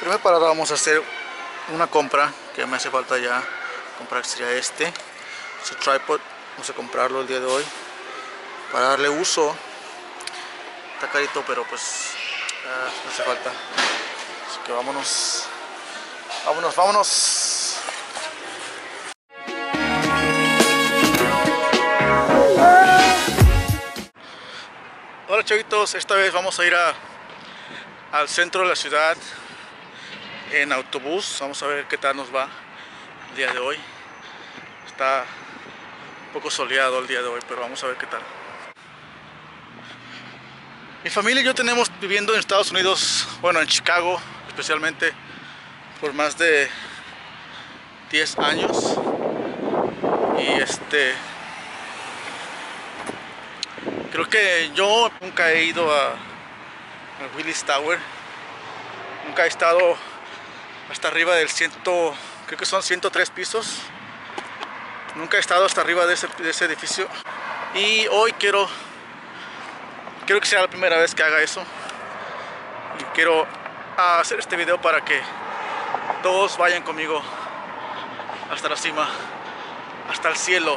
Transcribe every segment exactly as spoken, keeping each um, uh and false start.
Primera parada vamos a hacer una compra que me hace falta ya comprar, sería este, este tripod. Vamos a comprarlo el día de hoy para darle uso. Está carito, pero pues uh, me hace falta. Así que vámonos, vámonos, vámonos. Hola chavitos, esta vez vamos a ir a, al centro de la ciudad en autobús. Vamos a ver qué tal nos va el día de hoy. Está un poco soleado el día de hoy, pero vamos a ver qué tal. Mi familia y yo tenemos viviendo en Estados Unidos, bueno, en Chicago especialmente, por más de diez años. Y este, creo que yo nunca he ido a, a Willis Tower. Nunca he estado hasta arriba del ciento, creo que son ciento tres pisos. Nunca he estado hasta arriba de ese, de ese edificio. Y hoy quiero, quiero que sea la primera vez que haga eso. Y quiero hacer este video para que todos vayan conmigo hasta la cima, hasta el cielo.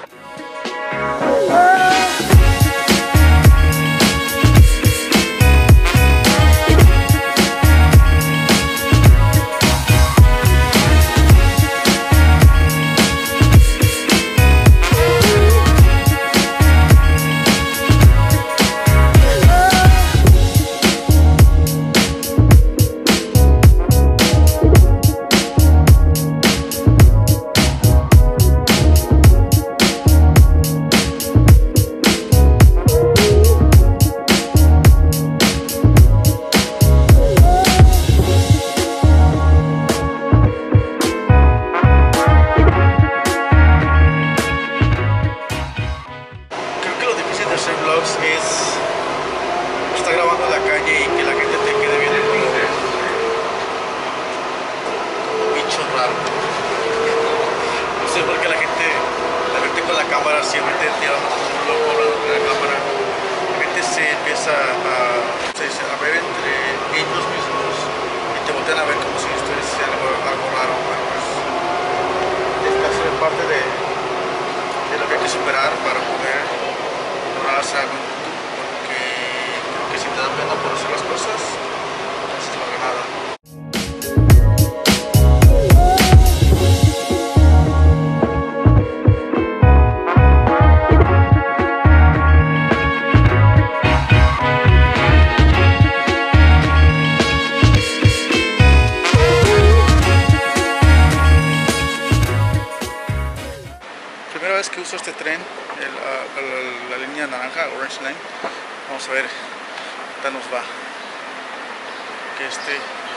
Que uso este tren, el, el, la línea naranja, Orange Line. Vamos a ver qué tal nos va. Que este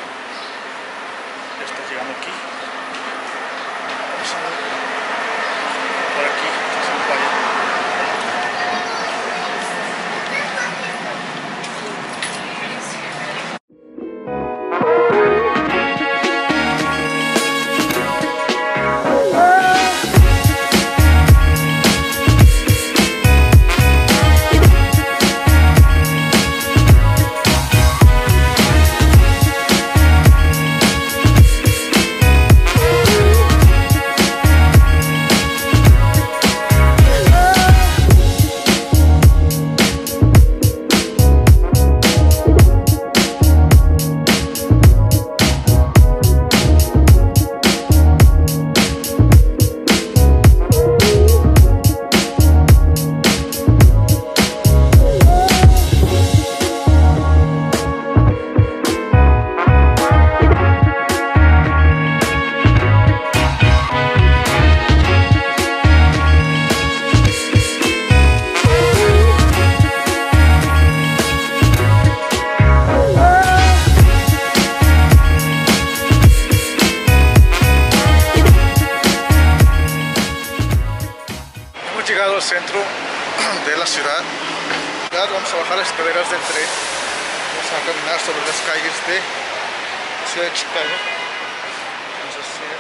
ya está llegando aquí. Vamos a ver por aquí, se nos vaya. Centro de la ciudad. Vamos a bajar las escaleras del tren. Vamos a caminar sobre las calles de la ciudad de Chicago. Vamos a hacer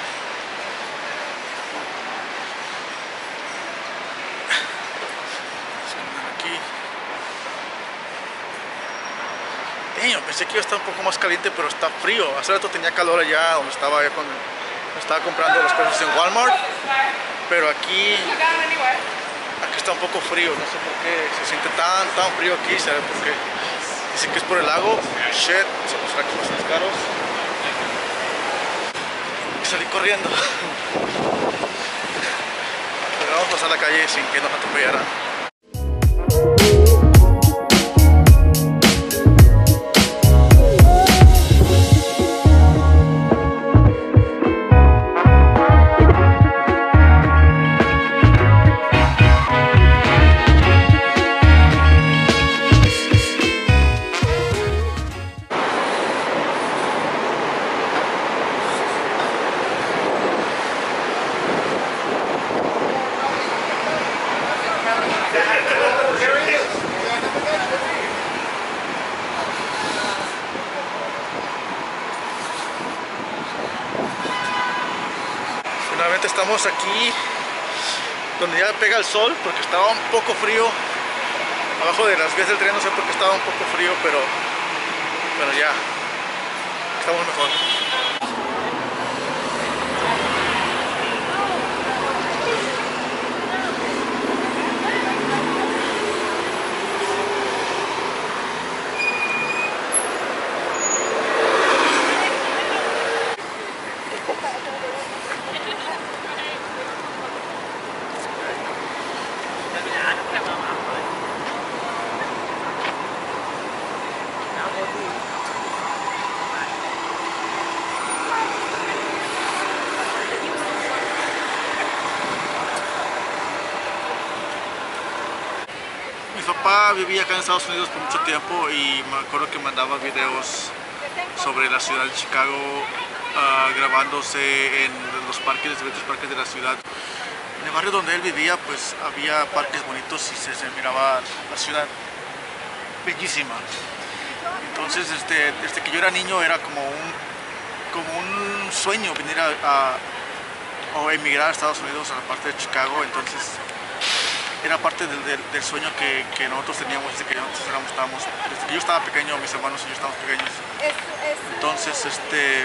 aquí. extraño, pensé que iba a estar un poco más caliente, pero está frío. Hace rato tenía calor allá donde estaba, allá cuando estaba comprando las cosas en Walmart, pero aquí, aquí está un poco frío, no sé por qué se siente tan, tan frío aquí, ¿sabes por qué? Dicen que es por el lago. Shit, se los trae como los caros. Y salí corriendo. Pero vamos a pasar la calle sin que nos atropellaran. Finalmente estamos aquí donde ya pega el sol, porque estaba un poco frío abajo de las vías del tren, no sé por qué estaba un poco frío, pero, pero ya estamos mejor. Mi papá vivía acá en Estados Unidos por mucho tiempo y me acuerdo que mandaba videos sobre la ciudad de Chicago, uh, grabándose en los parques, diferentes parques de la ciudad. En el barrio donde él vivía, pues había parques bonitos y se, se miraba la ciudad bellísima. Entonces, desde, desde que yo era niño era como un, como un sueño venir a, a o emigrar a Estados Unidos, a la parte de Chicago. Entonces era parte del, del, del sueño que, que nosotros teníamos desde que nosotros éramos, estábamos, desde que yo estaba pequeño, mis hermanos y yo estábamos pequeños. Entonces este,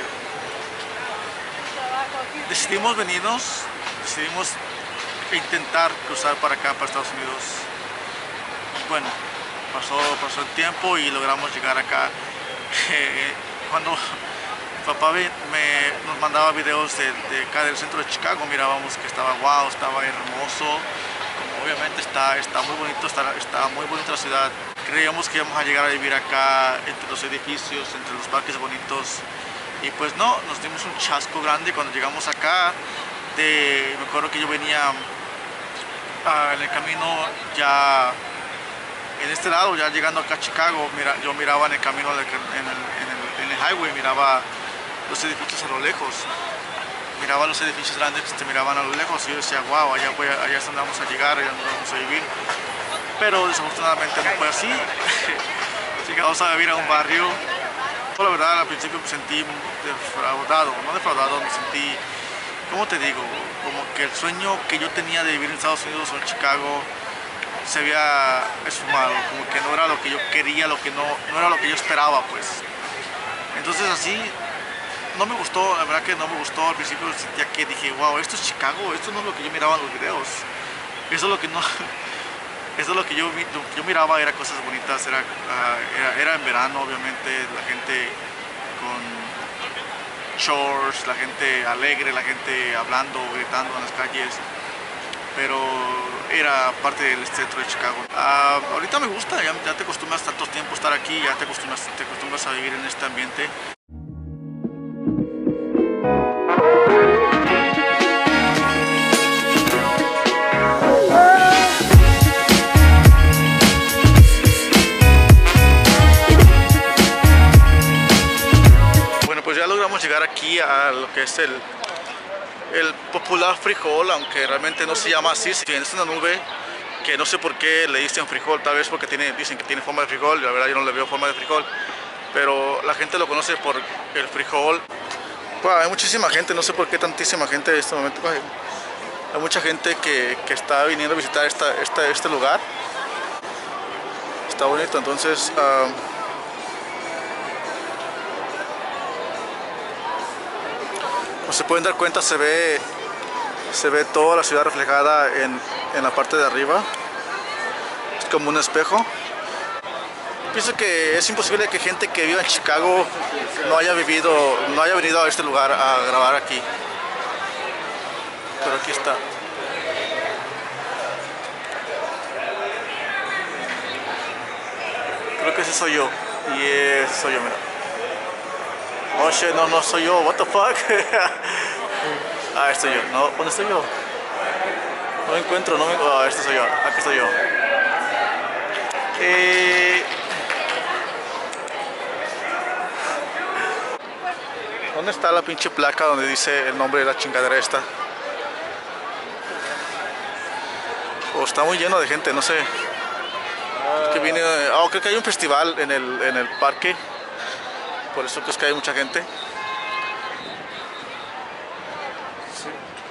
decidimos venirnos, decidimos intentar cruzar para acá, para Estados Unidos. Y bueno, pasó, pasó el tiempo y logramos llegar acá. Cuando papá me, nos mandaba videos de, de acá del centro de Chicago, mirábamos que estaba wow, estaba hermoso. Como obviamente está, está muy bonito, está, está muy bonita la ciudad. Creíamos que íbamos a llegar a vivir acá entre los edificios, entre los parques bonitos. Y pues no, nos dimos un chasco grande cuando llegamos acá. De, me acuerdo que yo venía uh, en el camino ya en este lado, ya llegando acá a Chicago, mira, yo miraba en el camino, en el, en el, en el highway, miraba los edificios a lo lejos. Miraba los edificios grandes que se miraban a lo lejos y yo decía, wow, allá, voy a, allá es donde vamos a llegar, allá es donde vamos a vivir. Pero desafortunadamente no fue así. Llegamos a vivir a un barrio. La verdad, al principio me sentí defraudado, no defraudado, me sentí, ¿cómo te digo? Como que el sueño que yo tenía de vivir en Estados Unidos o en Chicago se había esfumado, como que no era lo que yo quería, lo que no, no era lo que yo esperaba, pues. Entonces así, no me gustó, la verdad que no me gustó. Al principio sentía que dije, wow, esto es Chicago, esto no es lo que yo miraba en los videos. Eso es lo que no, eso es lo que yo, lo que yo miraba, era cosas bonitas, era, uh, era, era en verano, obviamente, la gente con shorts, la gente alegre, la gente hablando, gritando en las calles, pero era parte del centro de Chicago. Uh, ahorita me gusta, ya, ya te acostumbras tanto tiempo a estar aquí, ya te acostumbras, te acostumbras a vivir en este ambiente. Pues ya logramos llegar aquí a lo que es el, el popular frijol, aunque realmente no se llama así. Es una nube que no sé por qué le dicen frijol, tal vez porque tiene, dicen que tiene forma de frijol, y la verdad yo no le veo forma de frijol, pero la gente lo conoce por el frijol. Bueno, hay muchísima gente, no sé por qué tantísima gente en este momento. Hay mucha gente que, que está viniendo a visitar esta, esta, este lugar. Está bonito, entonces... Uh, Pues se pueden dar cuenta, se ve, se ve toda la ciudad reflejada en, en la parte de arriba. Es como un espejo. Pienso que es imposible que gente que viva en Chicago no haya vivido, no haya venido a este lugar a grabar aquí. Pero aquí está. Creo que ese soy yo. Y ese soy yo, mira. Oh shit, no, no soy yo. What the fuck? Ah, este soy yo. No, ¿dónde estoy yo? No me encuentro, no me... Ah, este soy yo. Aquí estoy yo. Eh... ¿Dónde está la pinche placa donde dice el nombre de la chingadera esta? Oh, está muy lleno de gente, no sé. Que viene... Oh, creo que hay un festival en el, en el parque. Por eso es que hay mucha gente. Sí.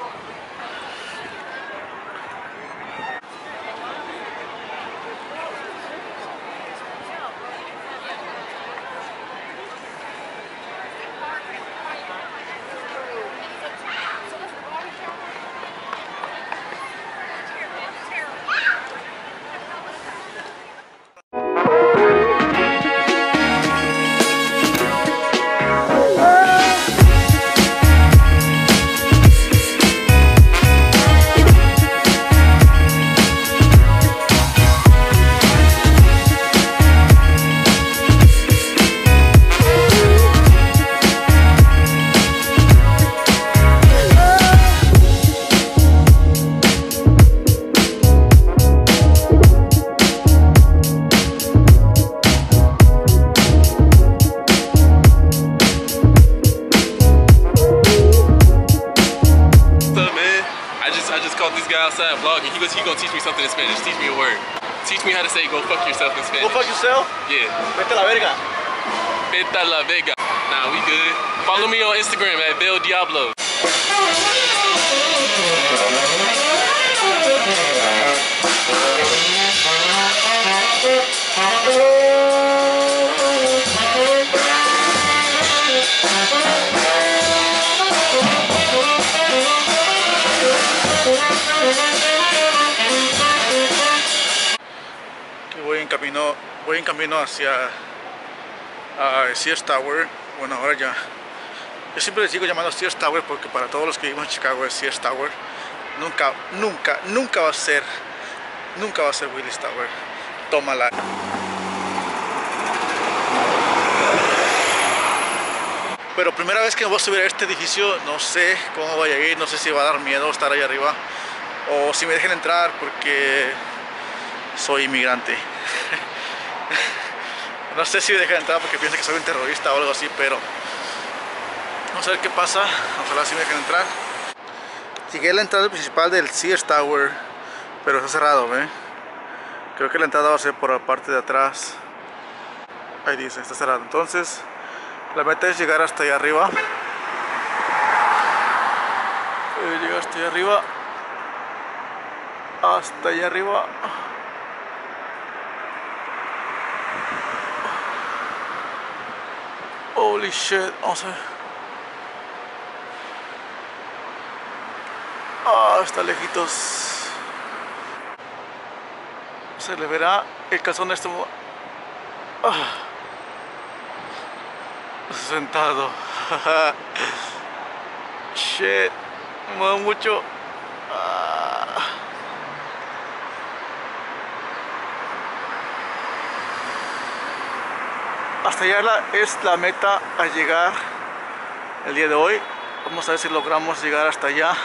Outside vlogging. He goes, he gonna teach me something in Spanish. Teach me a word. Teach me how to say go fuck yourself in Spanish. Go fuck yourself? Yeah. Vete a la verga. Vete a la vega. Nah, we good. Follow me on Instagram at Bell Diablo. Voy en camino, voy en camino hacia uh, Sears Tower. Bueno, ahora ya. Yo siempre les sigo llamando Sears Tower porque para todos los que vivimos en Chicago es Sears Tower. Nunca, nunca, nunca va a ser, nunca va a ser Willis Tower. Tómala. Pero primera vez que me voy a subir a este edificio, no sé cómo voy a ir, no sé si va a dar miedo estar ahí arriba o si me dejen entrar porque soy inmigrante. No sé si me dejan entrar porque piensan que soy un terrorista o algo así, pero vamos a ver qué pasa. Ojalá sí me dejen entrar. Llegué a la entrada principal del Sears Tower, pero está cerrado, ¿ve? Creo que la entrada va a ser por la parte de atrás. Ahí dice, está cerrado. Entonces la meta es llegar hasta allá arriba. Eh, llegar hasta allá arriba. Hasta allá arriba. Holy shit, vamos a ver. Ah, está lejitos. Se le verá el calzón de este. Ah. Sentado. Shit, me muevo mucho. Ah. Hasta allá la, es la meta a llegar el día de hoy. Vamos a ver si logramos llegar hasta allá.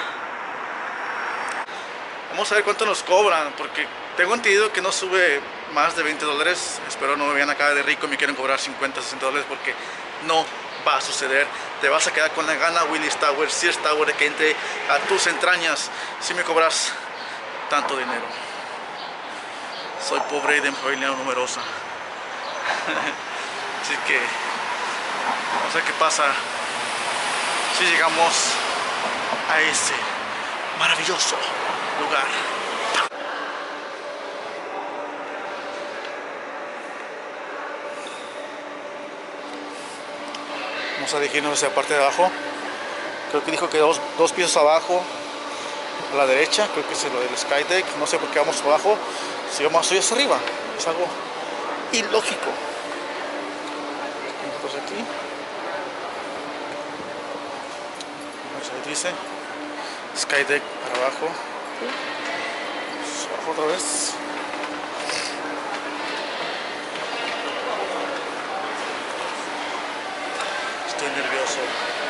Vamos a ver cuánto nos cobran, porque tengo entendido que no sube más de veinte dólares. Espero no me vean acá de rico y me quieren cobrar cincuenta, sesenta dólares, porque no va a suceder. Te vas a quedar con la gana Willis Tower, Sears Tower, de que entre a tus entrañas si me cobras tanto dinero. Soy pobre y de familia numerosa. Así que vamos a ver qué pasa si llegamos a ese maravilloso lugar. Vamos a dirigirnos hacia la parte de abajo. Creo que dijo que dos, dos pisos abajo, a la derecha, creo que es lo del Skydeck. No sé por qué vamos abajo, si vamos a subir hacia arriba. Es algo ilógico. Entonces aquí, ahí dice Skydeck para abajo. Pues abajo otra vez. Estoy nervioso.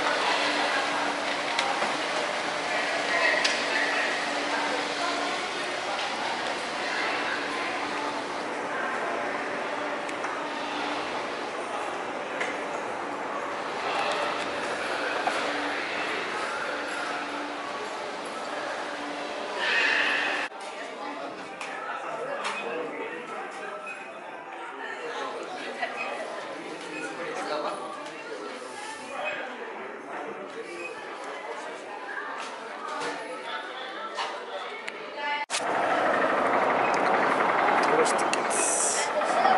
Los tickets.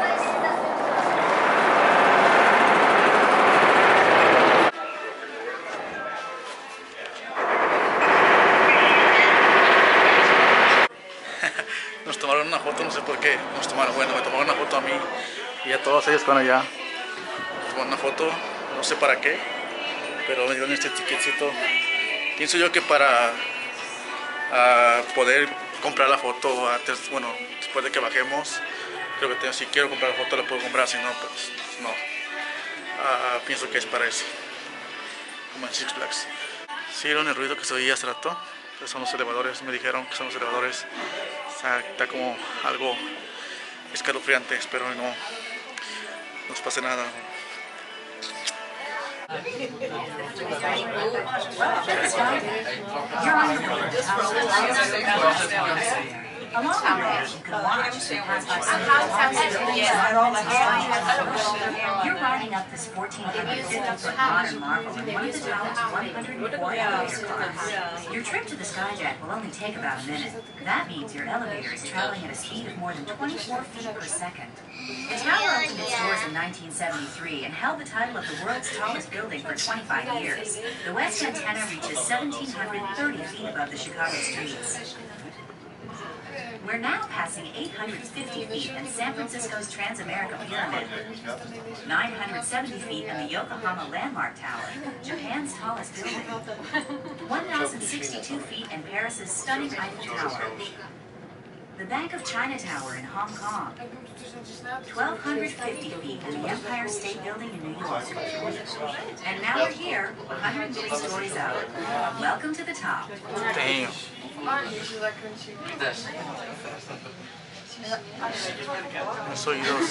Nos tomaron una foto, no sé por qué. Nos tomaron, bueno, me tomaron una foto a mí y a todos ellos cuando ya tomaron una foto, no sé para qué, pero me dieron este ticketcito. Pienso yo que para uh, poder comprar la foto antes, bueno, después de que bajemos. Creo que tengo, si quiero comprar la foto la puedo comprar, si no, pues no. Uh, pienso que es para eso, como en Six Flags. ¿Sí vieron el ruido que se oía hace rato? Esos son los elevadores, me dijeron que son los elevadores. O sea, está como algo escalofriante, espero que no nos pase nada. Along with it, you can watch the You're riding up this fourteen fifty foot modern marvel in one of the tower's one hundred four elevator cars. Your trip to the Skyjack will only take about a minute. That means your elevator is traveling at a speed of more than twenty-four feet per second. The tower opened its doors in nineteen seventy-three and held the title of the world's tallest building for twenty-five years. The west antenna reaches one thousand seven hundred thirty feet above the Chicago streets. We're now passing eight hundred fifty feet in San Francisco's Transamerica Pyramid, nine hundred seventy feet in the Yokohama Landmark Tower, Japan's tallest building, one thousand sixty-two feet in Paris's stunning Eiffel Tower, the Bank of China Tower in Hong Kong, twelve fifty feet in the Empire State Building in New York. And now we're here, one hundred three stories up. Welcome to the top. Damn. Los oídos.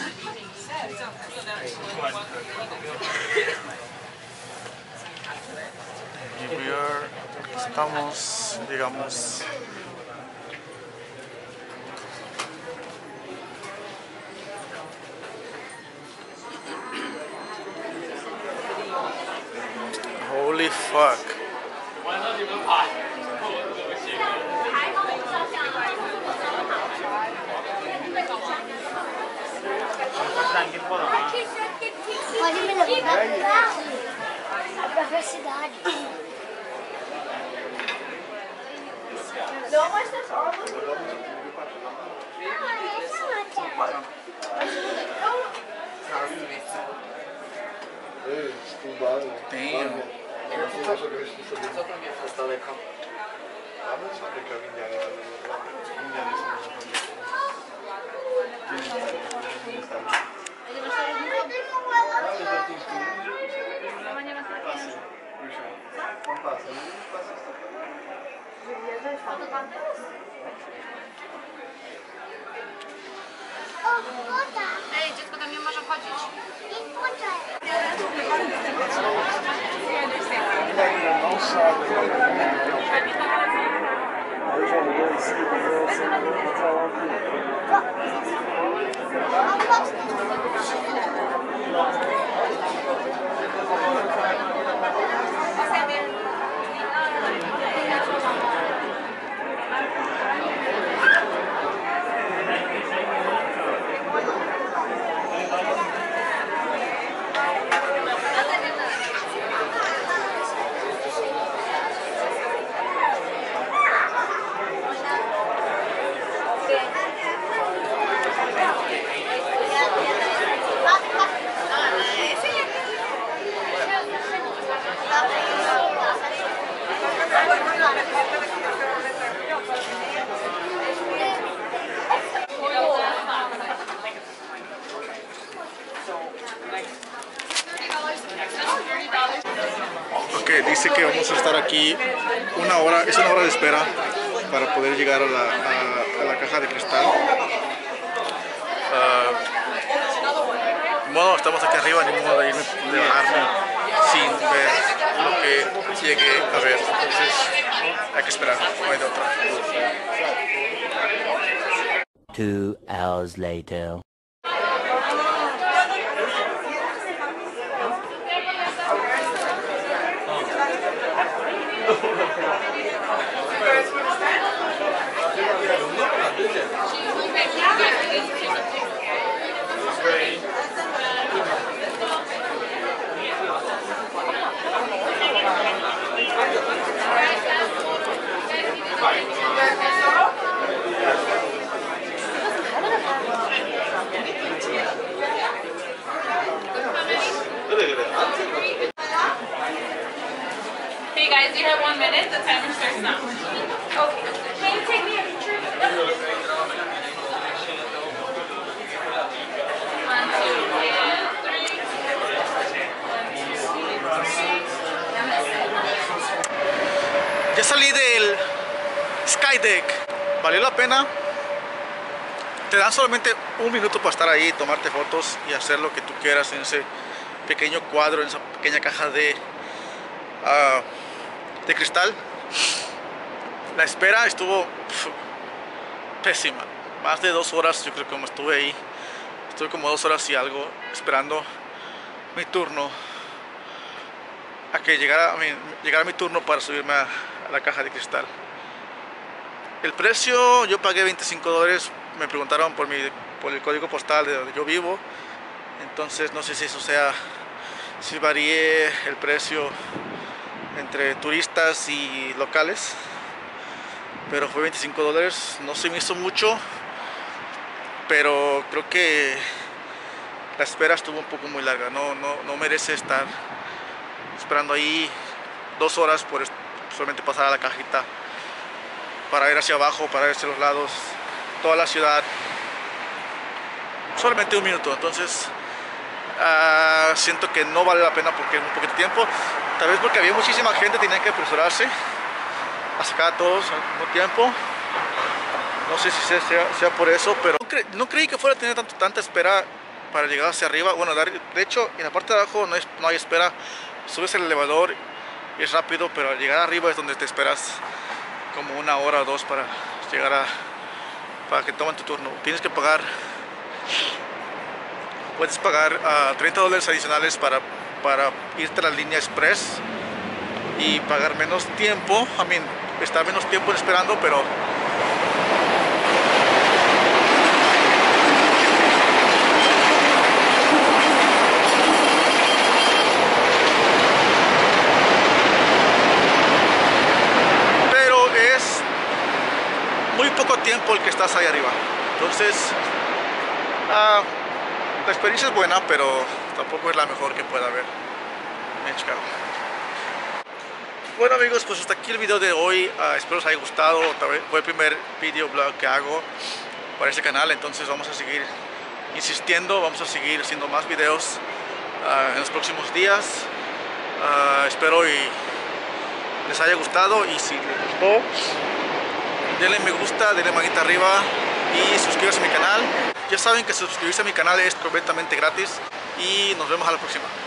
Y we are, estamos, digamos, holy fuck. Pode me levar pra ver a cidade. Não, mas tá só. Damn. Ej, dziecko tam nie może chodzić. que dice que vamos a estar aquí una hora, es una hora de espera para poder llegar a la, a, a la caja de cristal. Uh, bueno, estamos aquí arriba, ni modo de irme, de bajarme sin ver lo que llegue a ver. Entonces hay que esperar, no hay de otra. Two hours later. Hey guys, you have one minute. The timer starts now. Okay. Can you take me a picture? One, two, and three. Ya salí del Skydeck. ¿Valió la pena? Te dan solamente un minuto para estar ahí, tomarte fotos y hacer lo que tú quieras en ese pequeño cuadro, en esa pequeña caja de, uh, de cristal. La espera estuvo pf, pésima. Más de dos horas, yo creo que como estuve ahí. Estuve como dos horas y algo esperando mi turno. A que llegara, a mi, llegara mi turno para subirme a, a la caja de cristal. El precio, yo pagué veinticinco dólares. Me preguntaron por, mi, por el código postal de donde yo vivo. Entonces no sé si eso sea, si varíe el precio entre turistas y locales. Pero fue veinticinco dólares. No se me hizo mucho, pero creo que la espera estuvo un poco muy larga. No, no, no merece estar esperando ahí dos horas por solamente pasar a la cajita, para ir hacia abajo, para ir hacia los lados, toda la ciudad, solamente un minuto. Entonces uh, siento que no vale la pena porque es un poquito de tiempo, tal vez porque había muchísima gente, tenían que apresurarse a sacar a todos al mismo tiempo. No sé si sea, sea, sea por eso, pero no, cre no creí que fuera a tener tanto, tanta espera para llegar hacia arriba. Bueno, de hecho en la parte de abajo no, es, no hay espera, subes el elevador y es rápido, pero al llegar arriba es donde te esperas como una hora o dos para llegar a, para que tomen tu turno. Tienes que pagar, puedes pagar uh, treinta dólares adicionales para, para irte a la línea express y pagar menos tiempo, I mean, estar menos tiempo esperando, pero muy poco tiempo el que estás ahí arriba. Entonces uh, la experiencia es buena, pero tampoco es la mejor que pueda haber en Chicago. Bueno amigos, pues hasta aquí el video de hoy. Uh, espero os haya gustado. Fue el primer video blog que hago para este canal, entonces vamos a seguir insistiendo, vamos a seguir haciendo más videos uh, en los próximos días. Uh, espero y les haya gustado, y si les gustó, denle me gusta, denle manita arriba y suscríbanse a mi canal. Ya saben que suscribirse a mi canal es completamente gratis, y nos vemos a la próxima.